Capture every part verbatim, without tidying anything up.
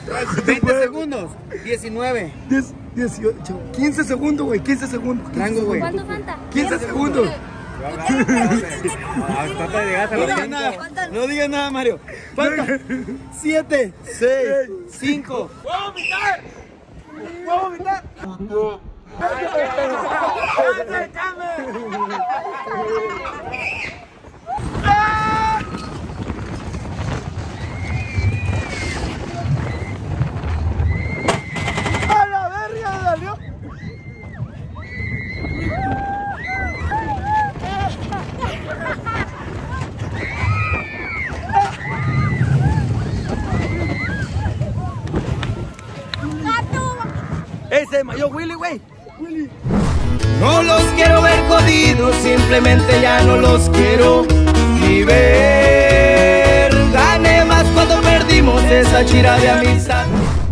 veinte segundos. diecinueve. diez, dieciocho. quince segundos, güey. quince segundos. Rango, güey. ¿Cuánto falta? quince segundos. No digas nada. No digas nada, Mario. Falta siete, seis, cinco. ¡Puedo vomitar! ¡Puedo vomitar! ¡A la verga me salió! ¡Ey, se desmayó Willy, güey! Willy. No los quiero ver jodidos, simplemente ya no los quiero ni ver. Gané más cuando perdimos esa chira de amistad.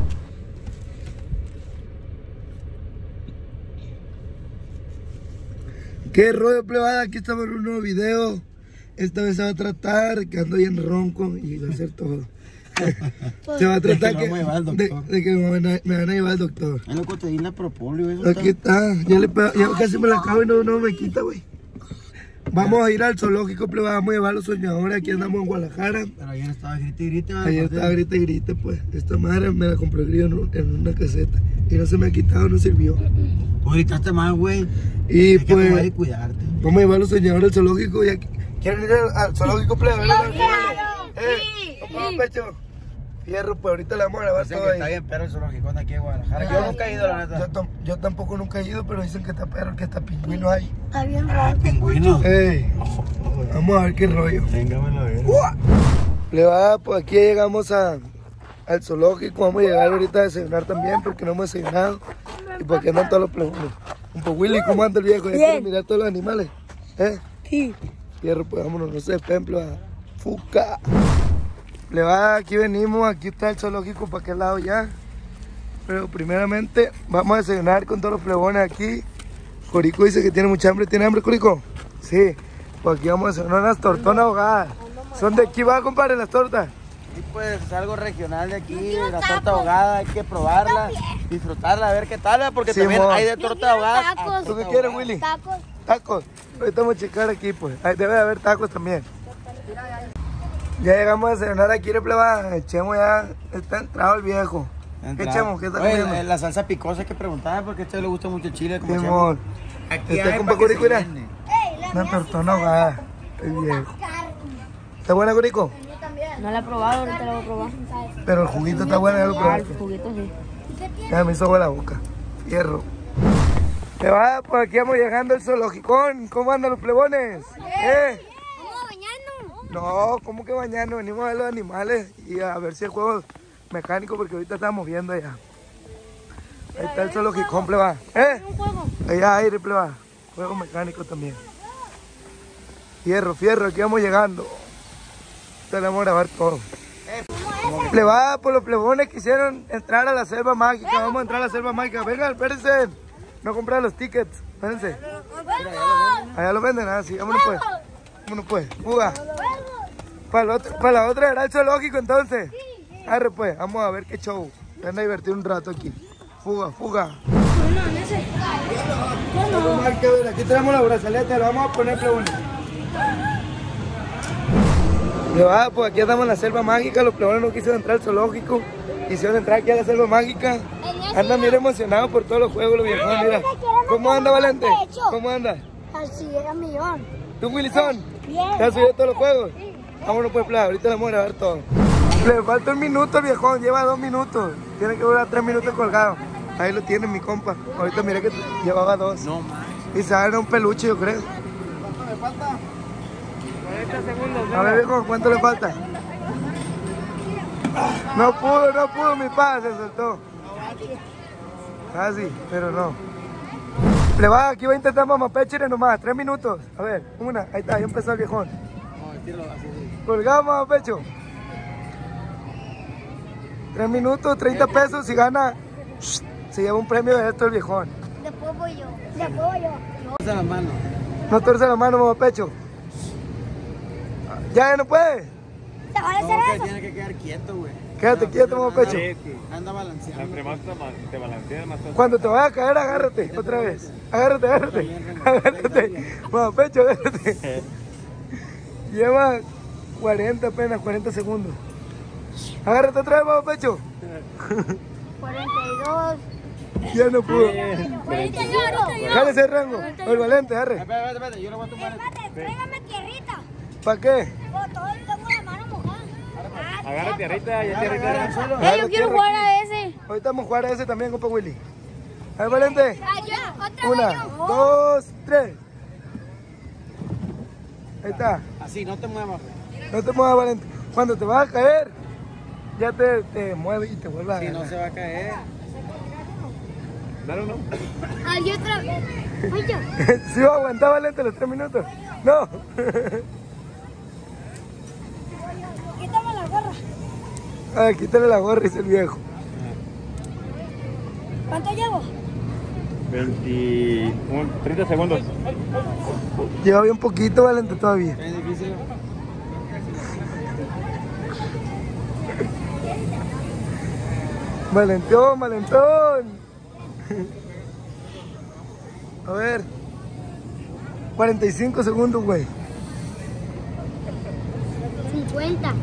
¿Qué rollo, plebada? Aquí estamos en un nuevo video. Esta vez se va a tratar que ando bien ronco y va a ser todo. Se va a tratar que, de, de que me van, a, me van a llevar al doctor. Es loco, te di la propolio, eso. Aquí está, ya, le, ya casi me la acabo y no, no me quita, güey. Vamos a ir al zoológico, plebada, vamos a llevar a los soñadores. Aquí andamos en Guadalajara. Pero ayer estaba grite y grite. Ayer estaba grite y grite, pues. Esta madre me la compró el grillo en, en una caseta y no se me ha quitado, no sirvió. Tú gritaste más, güey. Y hay pues, que tomar y cuidarte. Vamos a llevar a los soñadores al zoológico. Y ¿quieren ir al, al zoológico, plebada? ¡Claro! Eh, ¿no, pecho? Fierro, pues ahorita le vamos a grabar Dicen todo que ahí. está bien perro el zoológico aquí en Guadalajara. Yo nunca he ido, la neta. Yo, yo tampoco nunca he ido, pero dicen que está perro, que está pingüino ahí. Está bien raro. Pingüino. Ey, vamos a ver qué rollo. Téngamelo a ver. Le va, pues aquí llegamos a, al zoológico. Vamos a llegar ahorita a desayunar también, porque no hemos desayunado. Y porque andan todos los plebones. Un poco Willy, ¿cómo anda el viejo? ¿Ya quiere mirar todos los animales? ¿Eh? Sí. Fierro, pues vámonos, no sé, templo a Fuca. Le va, aquí venimos, aquí está el zoológico, para aquel lado ya. Pero primeramente vamos a desayunar con todos los plebones aquí. Corico dice que tiene mucha hambre. ¿Tiene hambre, Corico? Sí. Pues aquí vamos a desayunar unas tortonas ahogadas. ¿Son de aquí, va, compadre, las tortas? Sí, pues es algo regional de aquí, la torta ahogada, hay que probarla, disfrutarla, a ver qué tal, porque Sí, también mo. hay de torta ahogada. Tacos. ¿Tú qué quieres, Willy? Tacos. Tacos. Ahorita vamos a checar aquí, pues. Ahí debe de haber tacos también. Ya llegamos a desayunar aquí, le pleba. Echemos ya. Está entrado el viejo. ¿Qué echemos? ¿Qué está Oye, comiendo? la, la salsa picosa hay que preguntar, porque a usted le gusta mucho el chile. Como Simón. aquí Este hay compa para que Corico, se mira. llene. Una tortona ahogada. El viejo. ¿Está buena, Corico? No la he probado, ahorita la voy a probar. Pero el juguito está bueno, ya lo Ah, probaste. el juguito sí. Ya me hizo agua la boca. Fierro. Te va, pues aquí vamos llegando al zoologicón. ¿Cómo andan los plebones? ¿Eh? Vamos a bañarnos. No, ¿cómo que bañarnos? Venimos a ver los animales y a ver si el juego mecánico, porque ahorita estamos viendo allá. Ahí está el zoologicón, pleba. ¿Eh? Un juego. Allá aire, pleba. Juego mecánico también. Fierro, fierro, aquí vamos llegando. Te le vamos a grabar todo. Pleba, por los plebones quisieron entrar a la selva mágica. Vamos a entrar a la selva mágica. Vengan, espérense. No comprar los tickets. Espérense. Allá lo venden, ah, sí. Vámonos pues. Vámonos pues. Fuga. Para, el otro, para la otra era el zoológico entonces. Arre pues, vamos a ver qué show. Ven a divertir un rato aquí. Fuga, fuga. Vamos a ver qué ver. Aquí tenemos la brazaleta, lo vamos a poner plebones. Le va, pues aquí estamos en la selva mágica. Los plebones no quisieron entrar al zoológico. Quisieron entrar aquí a la selva mágica. Andan bien emocionados por todos los juegos, los viejos. Mira. ¿Cómo anda, Valente? ¿Cómo anda? Así era millón. ¿Tú, Wilson? Bien. ¿Te has subido todos los juegos? Vámonos pues, playa. Ahorita le vamos a grabar todo. Le falta un minuto, el viejón. Lleva dos minutos. Tiene que durar tres minutos colgado. Ahí lo tiene mi compa. Ahorita miré que llevaba dos. No más. Y se va a dar un peluche, yo creo. ¿Cuánto me falta? cuarenta segundos. A ver, viejo, ¿cuánto le falta? No pudo, no pudo, mi pa, se soltó. Casi, pero no. Le va, aquí va a intentar mamapéchire nomás, tres minutos. A ver, una, ahí está, ya empezó el viejón. Colgado, mamapecho. Tres minutos, treinta pesos, si gana, se lleva un premio de esto el viejón. Después voy yo. Después voy yo. Pasa la mano. No torce la mano, mamapecho. Ya, ya no puede. ¿Te va a hacer No, que eso? tiene que quedar quieto, güey. Quédate quieto, mamá Pecho. Anda balanceando. Entre más te balanceas, más te... Cuando te vayas a caer, agárrate otra vez. Agárrate, agárrate. Agárrate. Mamá Pecho, agárrate. Lleva cuarenta apenas, cuarenta segundos. Agárrate otra vez, mamá Pecho. cuarenta y dos. Ya no pudo. cuarenta y dos. Dale ese rango. El valente, agarre. Espérate, espérate, yo le voy a tomar. Tráigame tierrita. ¿Para qué? Oh, todo tengo la mano mojada. Agarra tierrita, ya tierrita. Eh, yo quiero jugar a ese. Ahorita vamos a jugar a ese también, compa Willy. A ver, valente. Ah, yo, otra Una, vez yo. dos, tres. Ahí está. Así, no te muevas. No te muevas, valente. Cuando te vas a caer, ya te, te mueves y te vuelves a Si no agarrar. se va a caer. Dale uno. Ah, yo otra vez. Ay, yo. ¿Sí va a aguantar, valente, los tres minutos? No. Quítame la gorra. Ah, quítale la gorra, dice el viejo. ¿Cuánto llevo? veintiuno, treinta segundos. Lleva bien poquito, valente, todavía. Es difícil. Valentón, valentón. A ver. cuarenta y cinco segundos, güey. cincuenta.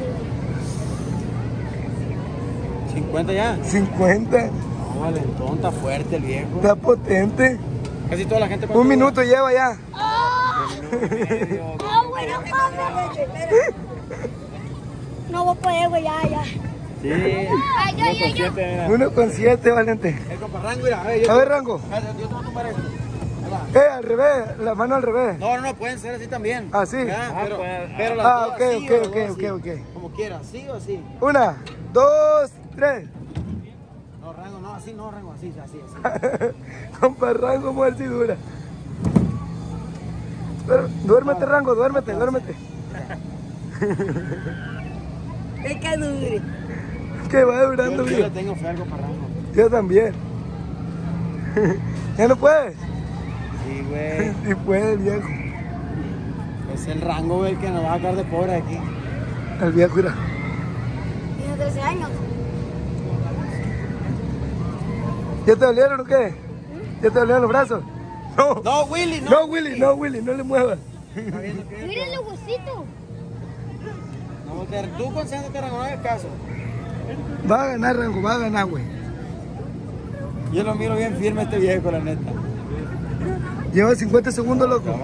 cincuenta ya. cincuenta. No, valentón, está fuerte el viejo. Está potente. Casi toda la gente. Un minuto lleva ya. Ah, bueno, no voy a poder, güey, ya, ya. Sí. Ay, yo, yo, yo. uno con siete, valente. El compa Rango, mira, a ver, yo, A ver, Rango. Espérate, yo te voy a tomar esto. Ahí va. Eh, al revés. La mano al revés. No, no, no, pueden ser así también. Ah, sí. Ya, pero, pues, pero las Ah, dos ok, así, ok, o las ok, dos ok, así. ok. Como quieras, ¿sí o así? Una, dos, tres. No, Rango, no, así, no, Rango, así, así, así. Compa Rango, muerte y dura. Pero, duérmete, Rango, duérmete, duérmete. Es que dure. Que va Yo, durando, yo viejo. le tengo fe al compa Rango. Yo también. ¿Ya no puedes? Sí, güey. Sí puede el viejo. Es el Rango, güey, que nos va a sacar de pobre aquí. El viejo, mira. Tiene trece años. ¿Ya te dolieron o qué? ¿Ya te dolieron los brazos? No. No, Willy, no. No, Willy, no, Willy, no le muevas. Está viendo que- Mira el huesito. No, te- tú concéntrate, Rango, no hagas caso. Va a ganar, Rango, va a ganar, güey. Yo lo miro bien firme este viejo, la neta. Lleva cincuenta segundos, loco.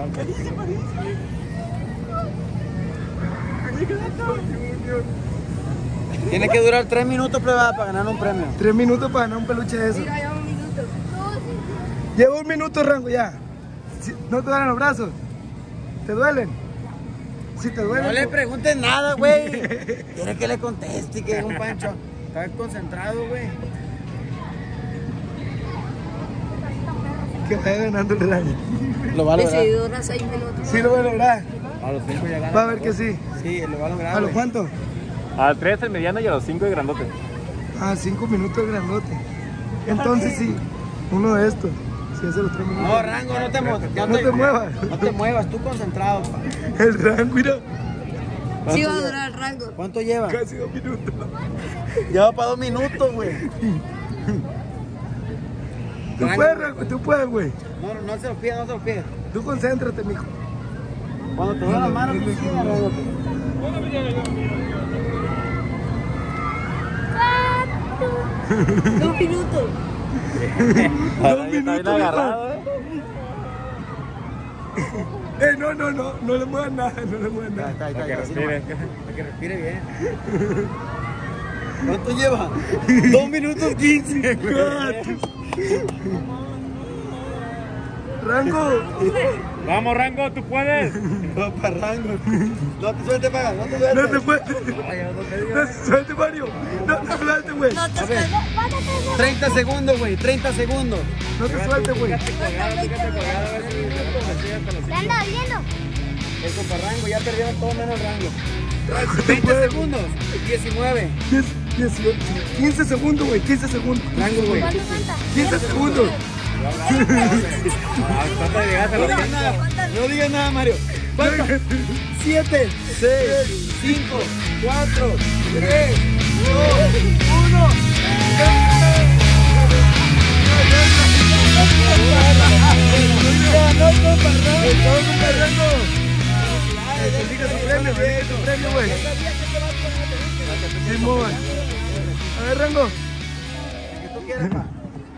Tiene que durar tres minutos prueba para ganar un premio. Tres minutos para ganar un peluche de eso. Lleva un minuto, Rango, ya. Si- ¿No te duelen los brazos? ¿Te duelen? Si te duelen... No le pues- preguntes nada, güey. Quiere que le conteste y que diga un Pancho. Está concentrado, güey. Que vaya ganando el rango. Lo va a lograr. dura seis minutos. Sí lo va a lograr. A los cinco ya Va a gana. ver que sí. Sí, lo va a lograr. ¿A los güey. cuántos? A tres el mediano y a los cinco el grandote. Ah, cinco minutos el grandote. Entonces sí, uno de estos. Si hace los tres minutos. No, Rango, no te, mo- No te muevas. No te muevas, tú concentrado, pa. El rango, mira. Sí va a durar el rango. ¿Cuánto lleva? Casi dos minutos. Lleva para dos minutos, güey. Tú Rango. puedes, Rango, tú puedes, güey. No, no, no se los pides, no se los pides. Tú concéntrate, mijo. Cuando te vean las manos, tú sigue, Rango. Dos minutos. Dos minutos, mijo. agarrado, ¿eh? Eh, no, no, no, no le muevas nada, no le muevas Ahí nada. está, ahí Para está, que así respire. nomás. Para que respire bien. ¿Cuánto lleva? Dos minutos quince, güey. Rango, Vamos, Rango, tú puedes. Va para Rango. No te sueltes, paga, no te sueltes. no te puedes. Ay, no te digo. No te suelte, Mario. No te suelte, güey. No te A ver. sueltes. treinta segundos, güey, treinta segundos. No te suelte, güey. Fíjate colgado, fíjate colgado, a ver si si hasta los ¿Te anda doliendo? El compa Rango, ya perdieron todo menos Rango. Tú veinte puedes. segundos, diecinueve. diez, dieciocho, quince segundos, güey, quince segundos. Rango, güey. ¿Cuánto falta? quince segundos. Ah, trata de llegar hasta No los digas nada, no digas nada, Mario. Falta siete, seis, cinco, cuatro, tres, A ver, Rango. ¿Qué tú quieres, pa?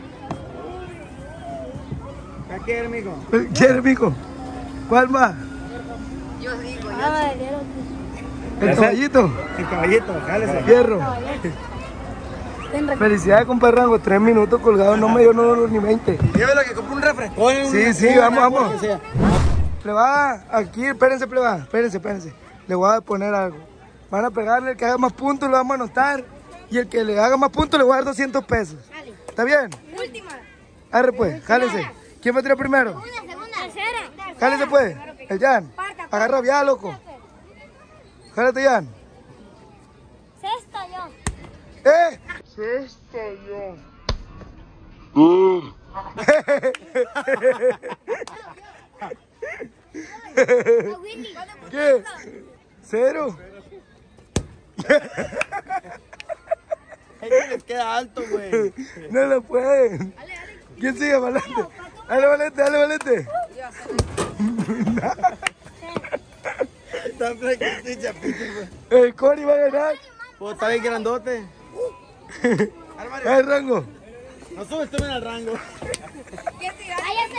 ¿Qué quieres, mijo? ¿Qué quieres, mijo? ¿Cuál más? Yo digo, Ah, yo. El caballito. El caballito, jálese. Fierro. Felicidades, compa Rango. Tres minutos colgados, no me dio no, ni veinte. Llévelo que compre un refresco. Sí, sí, vamos, vamos. Le va aquí, espérense, pleba. Espérense, espérense. Le voy a poner algo. Van a pegarle, el que haga más puntos lo vamos a anotar. Y el que le haga más puntos le voy a dar doscientos pesos. ¿Está bien? Última. Arre pues, jálese. ¿Quién va a tirar primero? Una, segunda. Tercera. Jálese pues. El Jan. Agarra ya, loco. Jálate, Jan. Sexta yo. ¡Eh! Sexta yo. ¿Qué? ¿Cero? Es que les queda alto, güey. No lo pueden. ¿Quién sigue, Valente? Dale, Valente, dale, Valente. Está flaquito, chapito, güey. El Cori va a ganar. Pues está bien grandote. El Rango. No subes tú en el rango. ¿Quién sigue?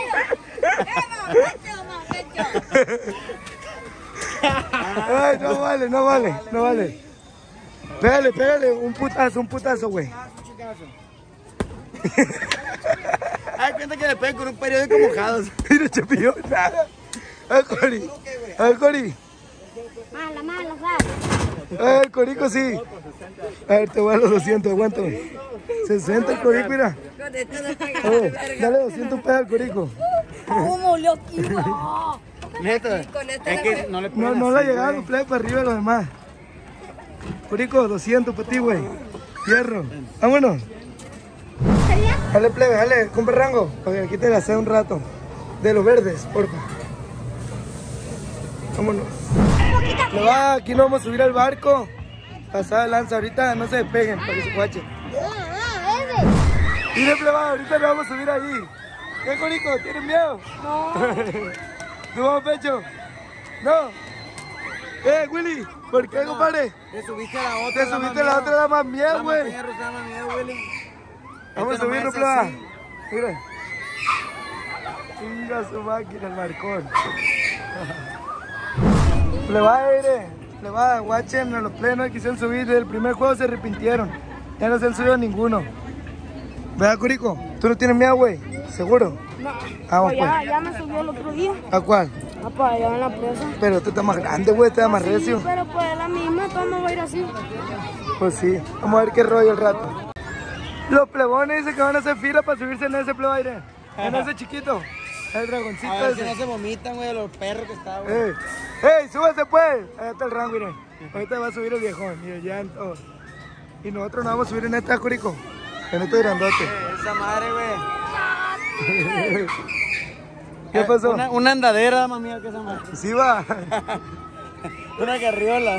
¡Cállate! Ay, no vale, no vale, no vale. Pégale, pégale, un putazo, un putazo, güey. Ay, cuenta que le pegan con un periódico mojado. Mira, Chapillón, nada. Al Cori, al Cori. Mala, mala, ¿sabes? Ay, el Corico sí. A ver, te voy a los doscientos, aguántame. sesenta el Corico, mira. Con esto no está A ver, dale doscientos pesos al Corico. ¿Cómo le quiero? Neta. Con esta Es la que pe- no le No, pegan no le así, llegaron los güey. plebes para arriba de los demás. Corico, doscientos para ti, güey. Fierro. Vámonos. Dale, plebe, dale, compra Rango. Porque aquí te la hace un rato. De los verdes, porfa. Vámonos. Le va, aquí nos vamos a subir al barco. Pasada de lanza, ahorita no se despeguen para que se cuachen. Mire, pleba, ahorita nos vamos a subir ahí. ¿Qué, Corico? ¿Tienes miedo? No. ¿No vamos, pecho? No. Eh, Willy, ¿por qué, compadre? Te subiste a la otra. Te subiste a la otra, da más miedo, güey. Da más miedo, Willy. Vamos a Este nomás subirlo, es pleba. así. Mira. Chinga su máquina, el barcón. Pleba, aire. Pleba, guachen, a los plenos quisieron subir. Del primer juego se arrepintieron. Ya no se han subido ninguno. ¿Verdad, Corico? ¿Tú no tienes miedo, güey? ¿Seguro? No. Vamos, Ya, pues. ya me subió el otro día. ¿A cuál? Ah, para allá en la presa. Pero este está más grande, güey, este está más Sí, recio. pero pues es la misma, todo no va a ir así. Pues sí, vamos a ver qué rollo el rato. Los plebones dicen que van a hacer fila para subirse en ese plebaire. En ese chiquito. El dragoncito A ver si no ese. se vomitan, güey, los perros que está, güey. ¡Ey! ¡Ey! ¡Súbase pues! Ahí está el rango, miren. Ahorita va a subir el viejón y el llanto. Y nosotros nos vamos a subir en este Corico. En este grandote. Esa madre, güey. ¿Qué pasó? Una, una andadera más mía que esa madre. Sí va. Una carriola.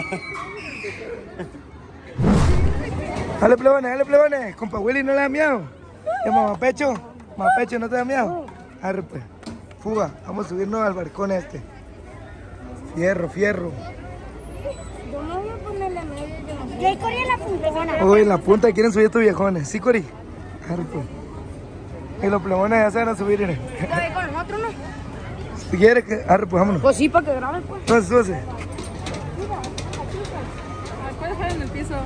Dale plebones, dale plebones. Compa Willy, ¿no le da miedo? ¿Es mamapecho? ¿Mamapecho no te da miedo? Arre pues. Fuga, vamos a subirnos al barcón este. Fierro, fierro. Yo me voy a ponerle medio. Yo ahí corrí en la punta. Uy, en la punta quieren subir estos viejones. ¿Sí, Cori? Arre pues. Y los plebones ya se van a subir, miren. ¿Puede ir con nosotros, no? Si quieres que... Arre pues, vámonos. Pues sí, para que graben, pues. Entonces, súbase. ¿Puedes dejar en el piso?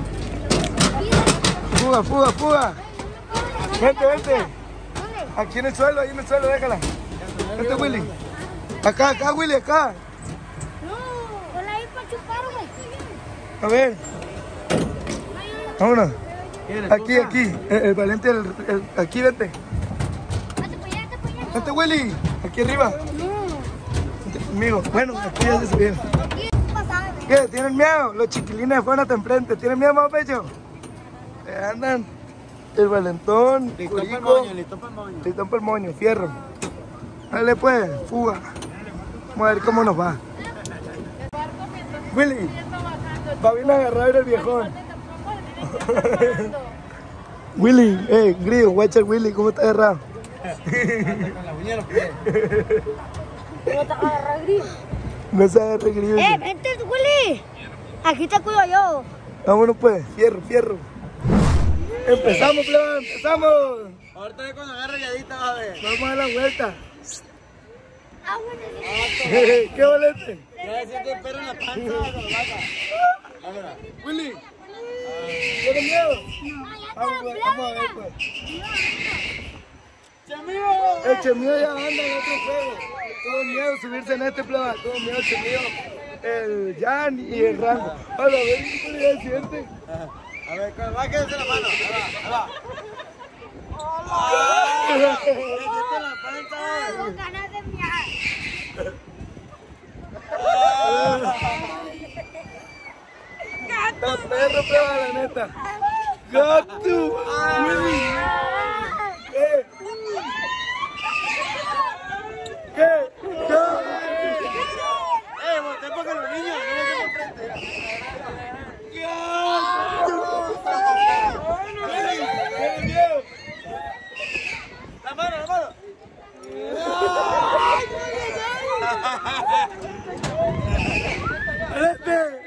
Fuga, fuga, fuga. Vente, vente. Aquí en el suelo, ahí en el suelo, déjala. Vente, Willy. Acá, acá, Willy, acá. No, ponla ahí para chupar, güey. A ver. Vámonos. Aquí, aquí. El, el Valente, el, el- aquí, vente. Vente, Willy. Aquí arriba. Vente conmigo. Bueno, aquí ya se subieron. ¿Qué? ¿Tienen miedo? Los chiquilines fueron hasta enfrente. ¿Tienen miedo, más pecho? Eh, andan. El Valentón, Listo para el Corico, moño, listo para el moño. Listón para el moño, fierro. Dale pues, fuga. Vamos a ver cómo nos va. Willy, va bien agarrado el viejón. Willy, eh, Grillo, guacha Willy, ¿cómo está agarrado? Con la uña de los pies. ¿Cómo te agarras, Grillo? No se agarra Grillo. Eh, vente, Willy. Aquí te cuido yo. Vámonos pues, fierro, fierro. Empezamos, pleba, empezamos. Ahorita ve cuando agarre lladita, va a ver. Vamos a dar la vuelta. Ah, bueno, ¿Qué bolete? Ya siente el perro en la panza con la vaca. A ver. Willy, ¿tienes miedo? Vamos, pues, vamos a ver pues. ¡Chemío! El Chemío ya anda en otro juego. Tuvo miedo subirse en este pleba. Tuvo miedo el Chemío, el Jan y el Rango. A ver, ¿qué le siente? A ver, con va a quedarse la mano. Ahí va, ahí va. ¡Ah! ¡Siente la panza! tengo ganas de miar. Está perro, pleba, la neta. Gato. Willy. ¿Qué? ¿Qué? ¿Qué? ¡Eh, voltea para con los niños! ¡No los tengo enfrente! ¿Tienes miedo? ¡La mano, la mano! ¡Vete!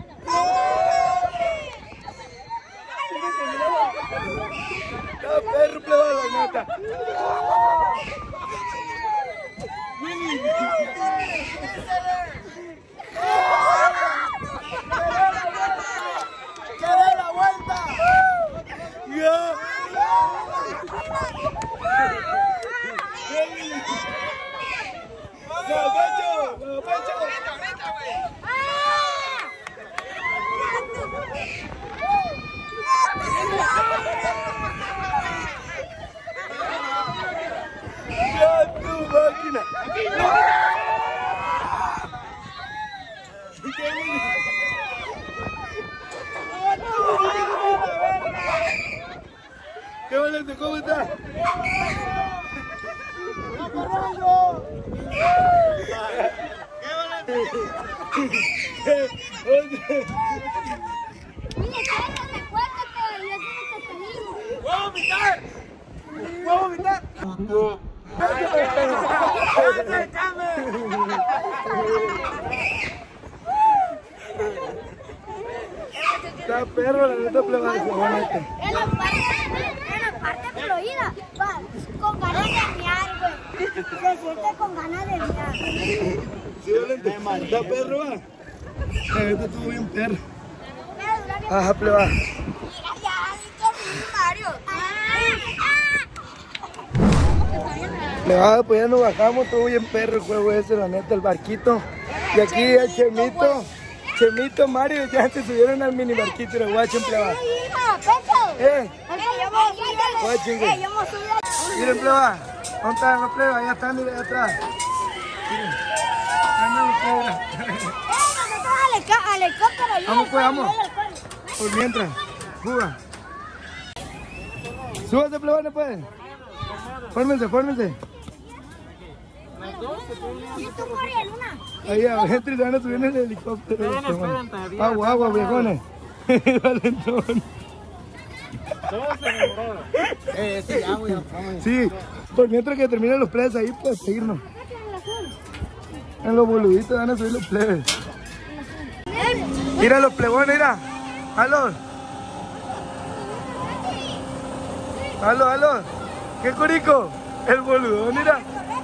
Está perro, pleba, la neta. Willy. ¡Que dé la vuelta! Ya. ¡No, Pancho! ¡No, Pancho! ¡Ya tu máquina! ¿Qué bolete? ¿Cómo está? Mira, cállate, cuéntate. Yo soy el que te digo. ¡Voy a vomitar! ¡Voy a vomitar! Está perro, la neta, pleba, la neta. En la parte, en la parte fluida, va, con ganas de miar, güey. Se siente con ganas de miar. Sí, bolete. Está perro, va. La neta estuvo bien perro. Mira, dura bien. Ajá, pleba. Mira, ya, listo, Mario. Pleba, pues ya nos bajamos, estuvo bien perro el juego ese, la neta, el barquito. Y aquí el Chemito, Chemito, Mario, ya se subieron al mini barquito y lo guachen, pleba. Eh, guachen, güey. Miren, pleba, ¿dónde están los plebas? Allá están, miren, allá atrás. Miren, andan los plebas. Vamos, pues, vamos. Por mientras, suba. Súbase, plebas, pues. Fórmense, fórmense. Ahí adentro se van a subir en el helicóptero. Agua, agua, viejones. Valentón. Eh, sí, ya, güey. Sí, por mientras que terminen los plebes ahí, pues seguirnos. En los boluditos van a subir los plebes. Mira los plebones, mira. Aló. Aló, aló. ¿Qué corico? El boludón, mira.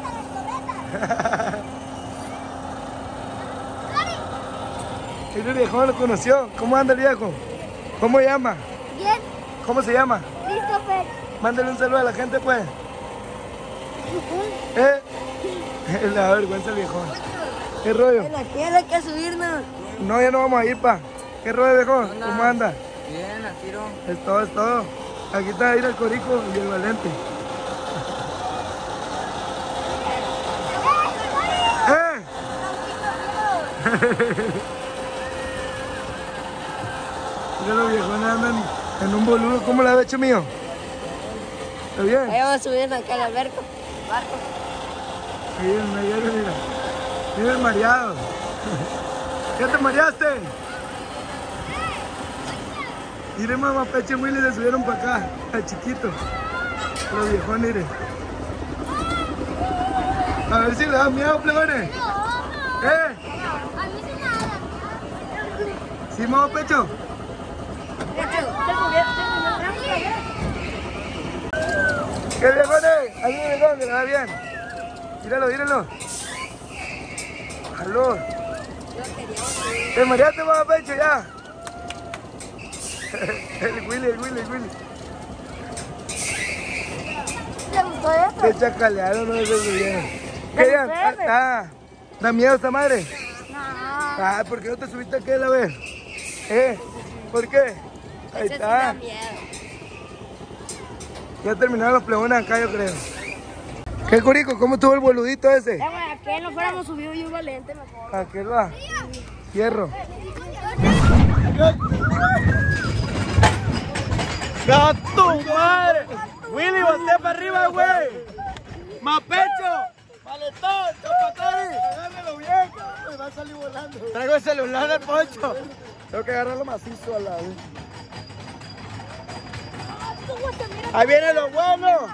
El viejo lo conoció. ¿Cómo anda el viejo? ¿Cómo se llama? Bien, ¿Cómo se llama? Christopher. Mándale un saludo a la gente, pues. ¿Eh? Le da vergüenza el viejo. ¿Qué rollo? Aquí hay que subirnos. No, ya no vamos a ir, pa. ¿Qué rollo, viejo? ¿Cómo anda? Bien, al tiro. Es todo, es todo. Aquí está ir el corico y el valente. ¡Eh! Mira los viejones andan en un boludo. ¿Cómo la ves, mío? ¿Está bien? Ahí vamos a subir acá al alberco. Barco. Ahí en medio, mira. Mira el mareado. ¿Ya te mareaste? Miren, mamá, Pecho y Willy se subieron para acá, al chiquito. Los viejones, miren. A ver si le da miedo, plebones. ¿Eh? A mí sí nada. ¿Sí, mamá, Pecho? ¿Qué viejones? Ahí viene viejón, que le va bien. Míralo, míralo. Aló. ¿Te mareaste, mamá, Pecho, ya? El Willy, el Willy, el Willy. ¿Te gustó eso? Se chacalearon, no se subieron. ¿Qué ya? Ah, ah, ¿da miedo esta madre? No. Ah, ¿por qué no te subiste a aquel a ver? ¿Eh? ¿Por qué? Ahí Ese sí está. da miedo. Ya terminaron los plebones acá, yo creo. ¿Qué, Curico? ¿Cómo estuvo el boludito ese? Ya, güey, a que no fuéramos subidos y un valente mejor. Aquel va. Hierro. ¡Gato, madre! Willy, voltea para arriba, güey. ¡Más pecho! ¡Maletón! ¡Chapatari! ¡Agárralo bien! Me va a salir volando. Traigo el celular de Poncho. Tengo que agarrarlo macizo a la vez. ¡Ahí viene lo bueno!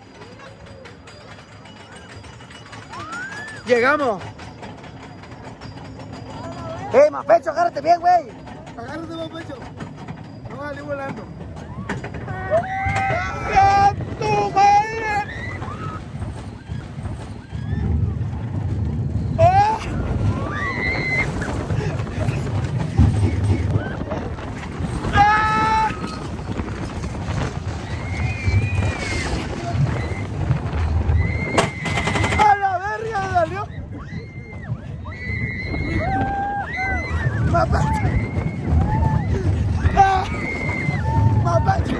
Llegamos. ¡Eh, más pecho! ¡Agárrate bien, güey! Agárrate, más Pecho. No va a salir volando. ¡Gato, madre! ¡Ah! ¡Ah! ¡A la verga, salió! ¡Mapache! ¡Ah! ¡Mapache!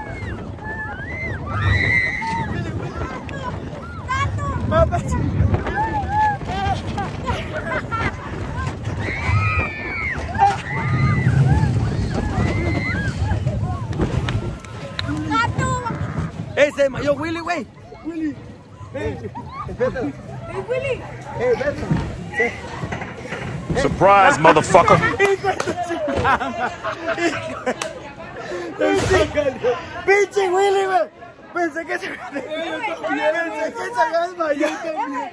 ¡Mapache! ¡Ey, se desmayó Willy, güey! ¡Willy! ¡Ey! ¡Espérate! ¡Ey, Willy! ¡Ey, espérate! Surprise, motherfucker. ¡Pinche Willy, güey! Pensé que se... Pensé que se había desmayado también.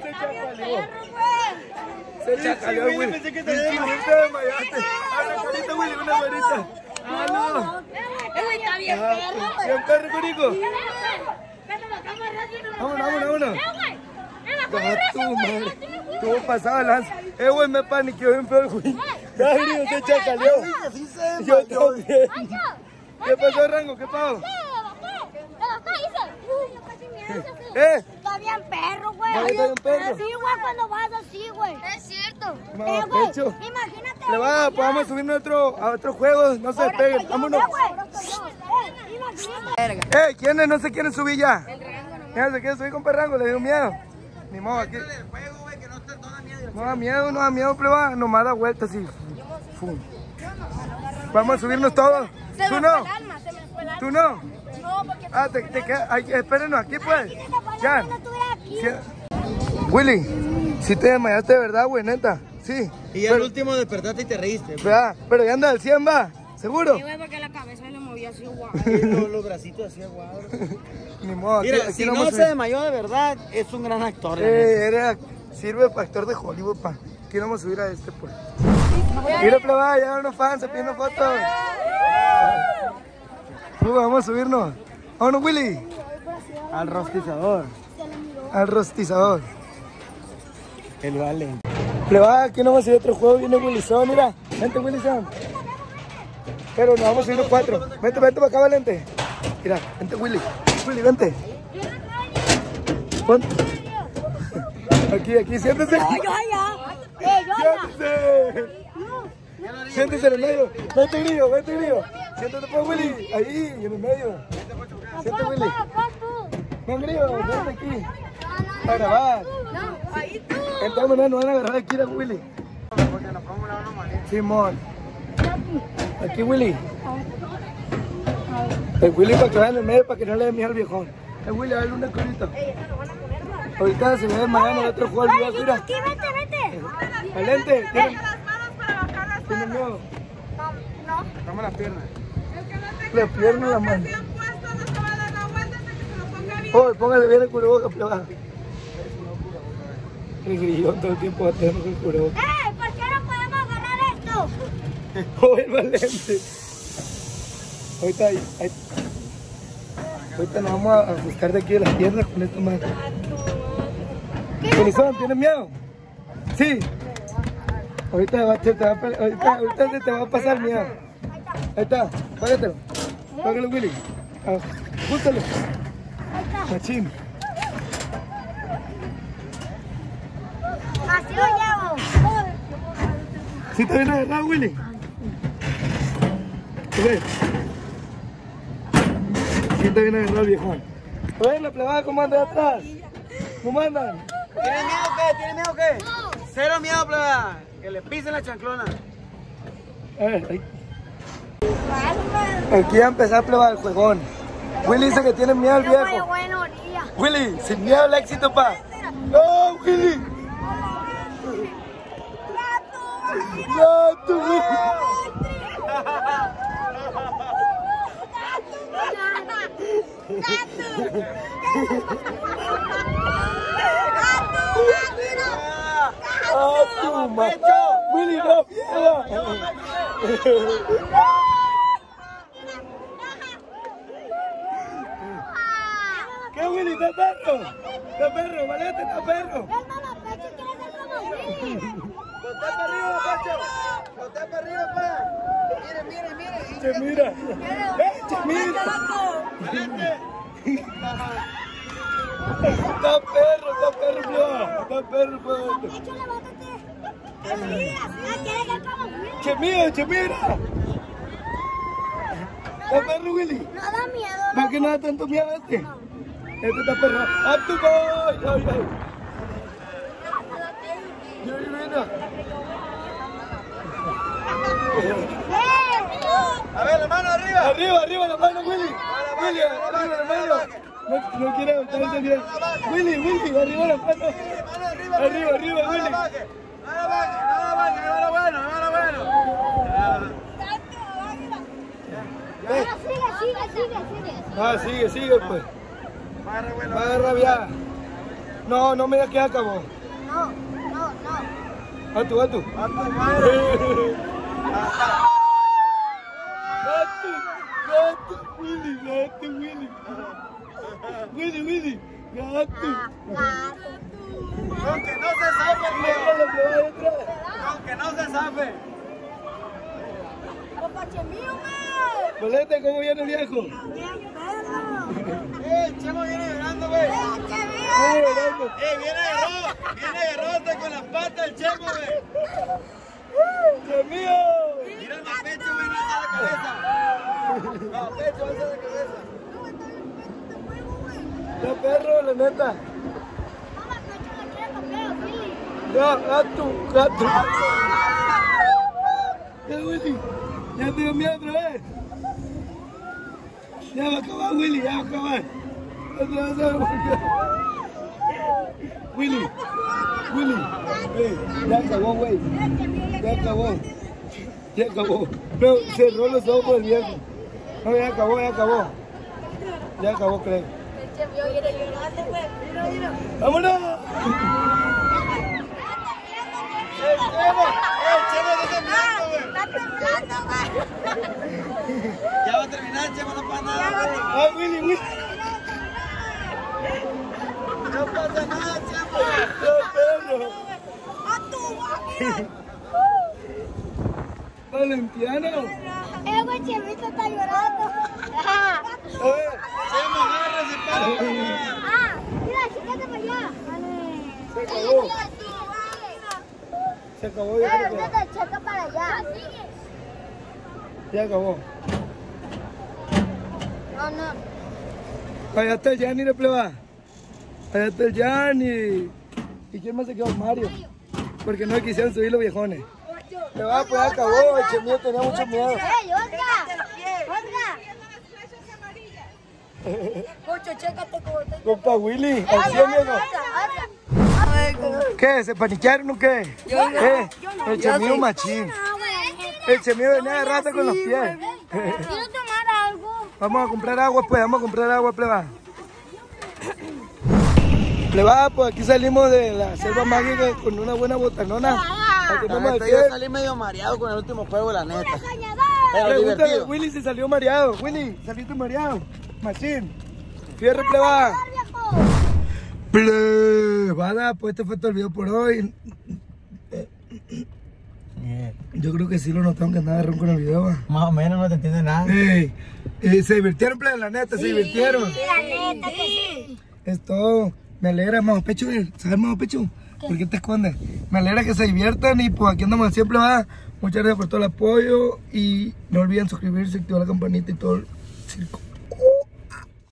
Se chacaleó, Willy. Pensé que se Pinche había Willy, desmayado. te desmayaste. Una carita, Willy, una varita. Ah, no. Eh, güey, está bien perro, güey. ¿Bien perro, Curico? Vámonos, vámonos, vámonos. Gato, madre. Estuvo pasado el lanza. Eh, güey, me paniqueó bien feo el güey. Ya, Grillo, se chacaleó. Así se Yo desmayó. también. ¿Qué pasó, Rango? ¿Qué pasó? ¿Eh? Está bien perro, güey. Vale, está bien perro. Sí, güey, cuando vas así, güey. Es cierto. Mamá, Eh, güey, Pecho. imagínate. Le va, pues vamos a subirnos a otro, a otro juego. No se despeguen. Vámonos. Eh, güey. Eh, imagínate. Eh, ¿quiénes no se quieren subir ya? Ya se quieren subir con Perrango, le dio miedo. Ni modo, aquí. No da miedo, no da miedo, pleba. Nomás da vueltas así. Fum. Vamos a subirnos todos. Se ¿Tú me no? fue el alma, se me fue el alma. ¿Tú no? No, porque... Ah, te, te queda. Ay, espérenos aquí, pues. Ya. No estuviera aquí. Sí. Willy, si te desmayaste de verdad, güey, neta. Sí. Y al último despertaste y te reíste. ¿Verdad? Pero ya anda al cien, va. ¿Seguro? Sí, güey, porque la cabeza le movía así, guau. Los, los bracitos así aguados. Ni modo. Aquí, Mira, aquí si no no vamos a se subir. desmayó de verdad, es un gran actor. la neta. Eh, era, sirve para actor de Hollywood, pa. Aquí no vamos a subir a este, pues. Mira, pleba, ya unos fans, se piden fotos. Uh, vamos a subirnos. Vámonos, Willy. Al rostizador. Al rostizador. El vale. Pleba, aquí no vamos a ir a otro juego, viene Willy Son, mira. Vente, Willy Son. Pero nos vamos a ir los cuatro. Vente, vente para acá, Valente. Mira, vente, Willy. Willy, vente. Ponte. Aquí, aquí, siéntese. Yo ya. Eh, yo ya. Siéntese. Siéntese en el medio. Vente, Grillo, vente, Grillo. Siéntate, pues, Willy. Ahí, en el medio. Siéntate, Willy. Ven, Grillo, vente aquí. A grabar. No, ahí tú. Entonces, no, no van a agarrar aquí a Willy. Simón. Aquí, Willy. El Willy para que vaya en el medio para que no le dé miedo al viejón. El Willy, dale una curita. Ahorita se ve mañana el otro juego al video, mira. Aquí, vete, vete. Valente, tiene, las manos para bajar las tiene miedo. No. Dame las piernas. La pierna en la mano. Oh, póngale bien el cubrebocas, plebada. El grillón todo el tiempo va a tener el cubrebocas. ¡Eh! ¿Por qué no podemos agarrar esto? Oh, el valente. Ahorita, ahí, ahí. Ahorita nos vamos a buscar de aquí de las piernas con esto más. Felizón, ¿tienes miedo? Sí. Ahorita, va, te, te va, a, ahorita, ahorita te va a pasar miedo. Ahí está, págatelo. Págalo, Willy. Ah, búscalo. Machín. Así lo llevo. ¿Sí está bien agarrado, Willy? ¿Ves? Sí está bien agarrado el viejón. ¿Ves la plebada cómo anda de atrás? ¿Cómo andan? ¿Tienes miedo o qué? ¿Tienes miedo o qué? Cero miedo, plebada. Que le pisen la chanclona. A ver, ahí. Aquí va a empezar plebada el juegón. Willy dice que tiene miedo al viejo. Willy, sin miedo al éxito, pa. ¡No, Willy! ¡No, tú, Willy! ¡Ah, tu madre! ¡Willy, no! ¿Qué, Willy? ¿Está perro? ¿Está perro? ¿Valete? ¿Está perro? ¡Boté para arriba, Pacho! ¡Boté para arriba, pa! ¡Mire, mire, mire! ¡Che, mira! ¡Eh, che, mira! ¡Está perro, está perro, plebada! ¡Está perro, plebada! ¡Che, mira, che, mira! ¿Está perro, Willy? No da miedo. ¿Por qué no da tanto miedo a este? Este está perro. ¡Ah, tú voy! ¡Ay, ay! ¡Yo, mira! A ver, la mano arriba. Arriba, arriba la mano, Willy. Willy, arriba la mano. No, no quiere aventarse bien. Willy, Willy, arriba la mano. Arriba, arriba, Willy. Nada baje, nada baje, nada bueno, nada bueno. Sigue, sigue, sigue, sigue. Ah, sigue, sigue, pues. Va a rabiar. No, no me digas que ya acabó. No, no, no. A tu, a tu. A tu madre. Gato, gato, Willy, gato, Willy. Willy, Willy, gato. Aunque no se zafe, Mira, aunque no se zafe. Papache mío, Bolete, ¿cómo viene el viejo? bien perro. Eh, el Chemo viene llorando, güey. Viene llorando. Eh, viene de ro, viene de rota con las patas el Chemo, güey. ¡Dios mío! Mira el mapecho, güey, no alza la cabeza. Mapecho, alza la cabeza. ¡Qué perro, la neta! Mamá, Pacho me quiere comer, Willy. ¡Ya, gato, gato! ¡Ya, Willy! ¡Ya te dio miedo otra vez! ¡Ya va a acabar, Willy! ¡Ya va a acabar! ¡Otra vez se va a volver! ¡Willy! ¡Willy! Hey, ¡ya acabó, güey! ¡Ya acabó! ¡Ya acabó! No, cerró los ojos el viejo. No, ya acabó, ya acabó. Ya acabó, creo. ¡Vámonos! El Chemo, el Chemo no se miento, güey. Está temblando, güey. Ya va a terminar el Chemo, no pasa nada, güey. ¡Ah, Willy, Willy! No pasa nada, Chemo. ¡Ya, perro! A tu mira. ¡Valentiano! Eh, güey, Chemito está llorando. A ver. Chemo, agárrese, para. Ah, mira, chícate para allá. Se acabó. Se acabó, ya Eh, creo que- ahorita te checa para allá. ya acabó. No, no. Allá está el Gianni de pleba. Allá está el Gianni. ¿Y quién más se quedó? Mario. Porque no quisieron subir los viejones. Le va, pues ya acabó. El Chemío tenía mucho miedo. ¡Ey, Olga! ¡Olga! Pocho, chécate cómo te... Compa Willy, al cien, viejo. ¿Qué? ¿Se paniquearon o qué? ¿Qué? El Chemío machín. El Chemío venía de rato con los pies. Quiero tomar Vamos a comprar agua, pues, vamos a comprar agua, pleba. Pleba, pues aquí salimos de la selva mágica con una buena botanona. La neta, yo salí medio mareado con el último juego, la neta. Pero Pregúntale, divertido. Willy se salió mareado. Willy, saliste mareado. Machín. Fierro, pleba. Plebada, pues este fue todo el video por hoy. Yo creo que sí lo notaron que andaba ronco en el video. ¿Va? Más o menos no te entiende nada. Ey, eh, se divirtieron, plebe, la neta, se divirtieron. La neta que sí. Es todo. Me alegra, Majo Pecho. ¿Sabes, Majo Pecho? ¿Por qué te escondes? Me alegra que se diviertan y pues aquí andamos siempre, va. Muchas gracias por todo el apoyo y no olviden suscribirse, activar la campanita y todo el circo.